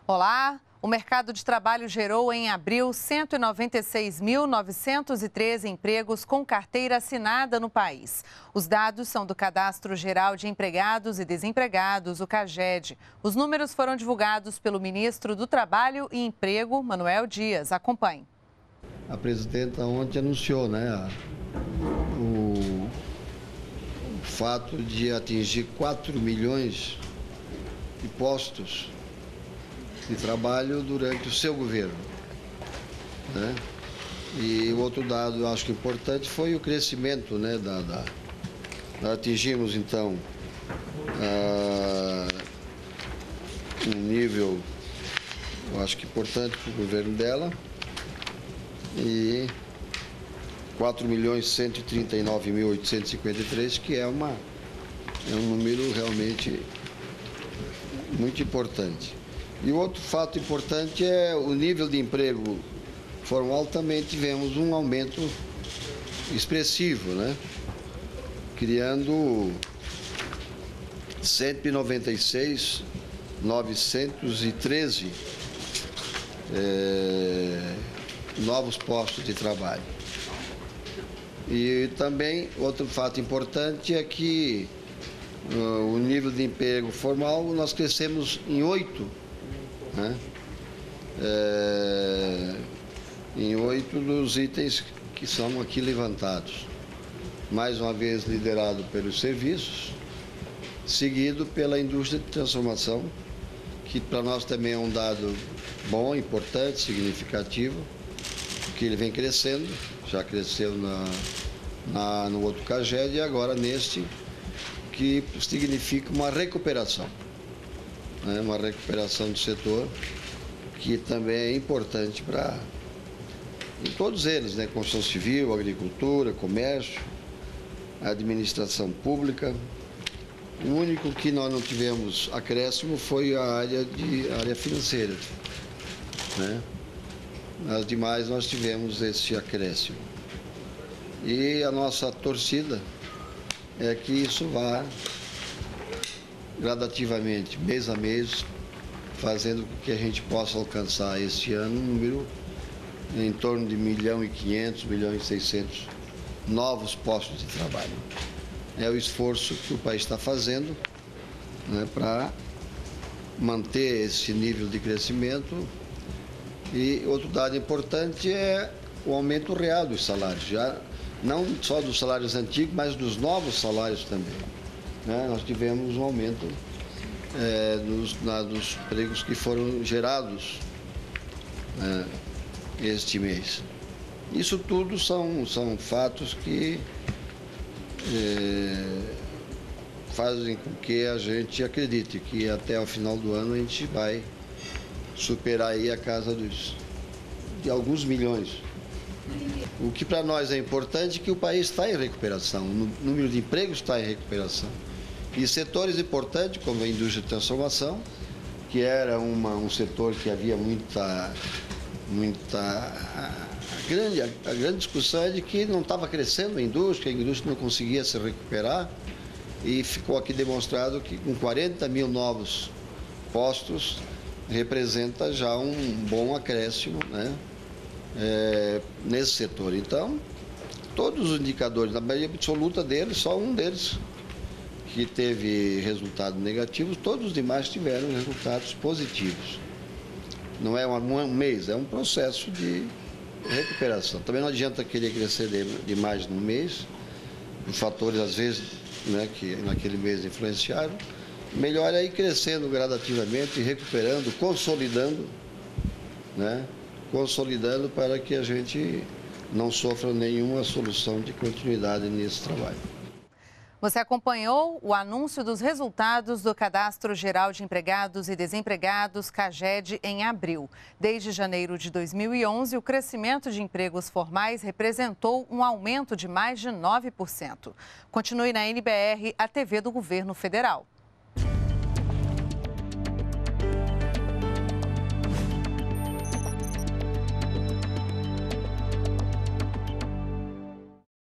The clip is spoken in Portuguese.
Olá! O mercado de trabalho gerou em abril 196.913 empregos com carteira assinada no país. Os dados são do Cadastro Geral de Empregados e Desempregados, o CAGED. Os números foram divulgados pelo ministro do Trabalho e Emprego, Manuel Dias. Acompanhe. A presidenta ontem anunciou, o fato de atingir 4 milhões de postos de trabalho durante o seu governo, E o outro dado, eu acho que importante, foi o crescimento, atingimos, então, um nível, eu acho que importante para o governo dela, e 4.139.853, que é um número realmente muito importante. E o outro fato importante é o nível de emprego formal. Também tivemos um aumento expressivo, criando 196.913 novos postos de trabalho. E também outro fato importante é que o nível de emprego formal nós crescemos em 8, em 8 dos itens que são aqui levantados. Mais uma vez liderado pelos serviços, seguido pela indústria de transformação, que para nós também é um dado bom, importante, significativo, que ele vem crescendo, já cresceu no outro CAGED e agora neste, que significa uma recuperação. Uma recuperação do setor, que também é importante para todos eles, construção civil, agricultura, comércio, administração pública. O único que nós não tivemos acréscimo foi a área financeira, As demais nós tivemos esse acréscimo. E a nossa torcida é que isso vá gradativamente, mês a mês, fazendo com que a gente possa alcançar este ano um número em torno de 1.500.000, 1.600.000 novos postos de trabalho. É o esforço que o país está fazendo, para manter esse nível de crescimento. E outro dado importante é o aumento real dos salários, já não só dos salários antigos, mas dos novos salários também. Nós tivemos um aumento dos empregos que foram gerados este mês. Isso tudo são fatos que fazem com que a gente acredite que até o final do ano a gente vai superar aí a casa de alguns milhões. O que para nós é importante é que o país está em recuperação, o número de empregos está em recuperação. E setores importantes, como a indústria de transformação, que era um setor que havia a grande discussão é de que não estava crescendo a indústria não conseguia se recuperar, e ficou aqui demonstrado que com 40.000 novos postos representa já um bom acréscimo, nesse setor. Então, todos os indicadores, na maioria absoluta deles, só um deles que teve resultados negativos, todos os demais tiveram resultados positivos. Não é um mês, é um processo de recuperação. Também não adianta querer crescer demais no mês, por fatores, às vezes, que naquele mês influenciaram. Melhor é ir crescendo gradativamente, recuperando, consolidando, consolidando para que a gente não sofra nenhuma solução de continuidade nesse trabalho. Você acompanhou o anúncio dos resultados do Cadastro Geral de Empregados e Desempregados, CAGED, em abril. Desde janeiro de 2011, o crescimento de empregos formais representou um aumento de mais de 9%. Continue na NBR, a TV do Governo Federal.